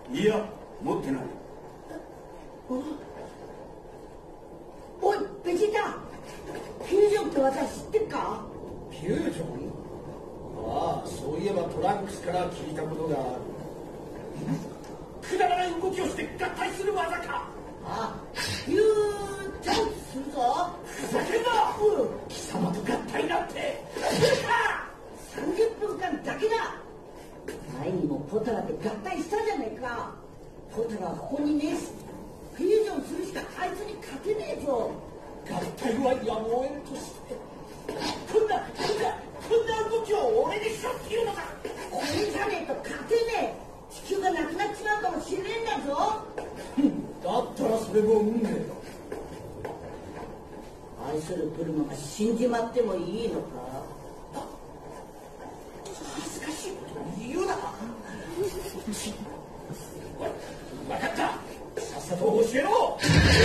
いや、持ってない。 おい、ベジータ、フュージョンって技知ってっか？ フュージョン？ああ、そういえばトランクスから聞いたことがある。 くだらない動きをして合体する技か。 あ、フュージョンするぞ。 ふざけんな。貴様と合体なんて 30分間だけだ。前にもポタラで合体したじゃないか。ポタラはここにねえし、フュージョンするしかあいつに勝てねえぞ。 合体はやむを得んとしてこんな動きを俺にしろっていうのか。 これじゃねえと勝てねえ。地球がなくなっちまうかもしれねえんだぞ。 だったらそれも運命だ。 愛するブルマが死んじまってもいいのか。 恥ずかしいことを言うな。分かった、さっさと教えろ。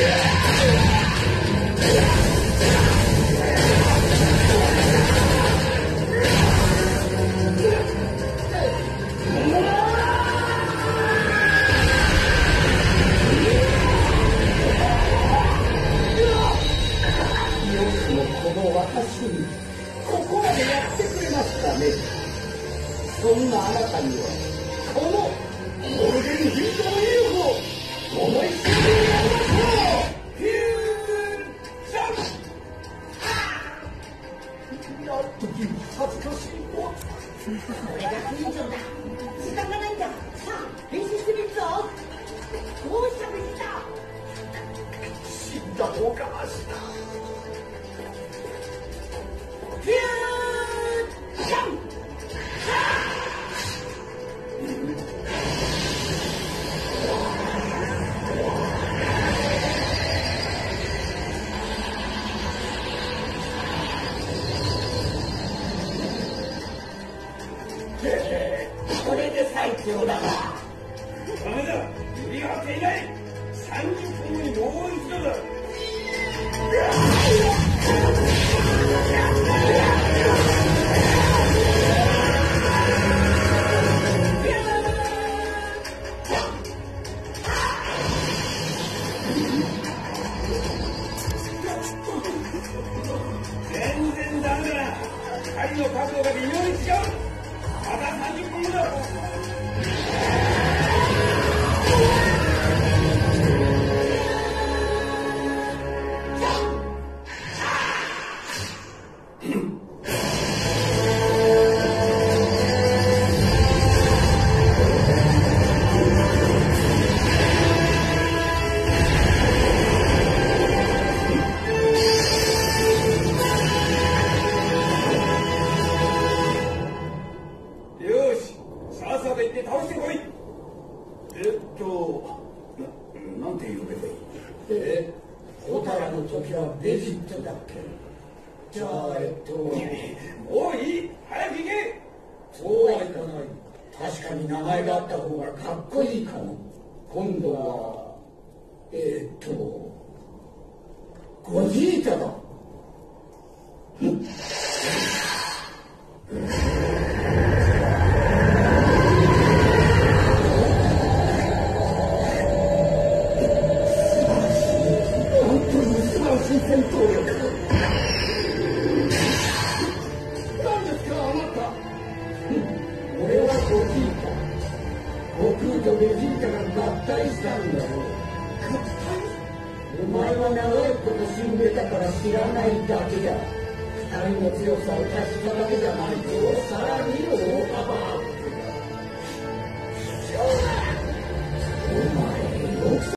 私にここまでやってくれましたね。そんなあなたにはこのゴールデンヒートの威力を思い知ってやりましょう。フュージョン。やっとき恥ずかしいもん。 これがフュージョンだ。時間がないんだ。さあ練習してみるぞ。どうしたベジータ。 死んだ方がマシだ。 フュージョン。 これで最強だな。ダメだ、振りが合っていない。30分後にもう一度だ。全然ダメだ。針の角度が微妙に違う。まだ30分後だ。なんて呼べばいい？ ホタラの時はベジットだっけ？じゃあもういい、早く行け。 そうはいかない。確かに名前があった方がかっこいいかも。今度はゴジータだ。戦闘力。何ですかあなた。俺はゴジータ。悟空とベジータが合体したんだよ。合体？お前は長いこと死んでたから知らないだけだ。二人の強さを足しただけじゃないぞ。さあ見ろ、パパ。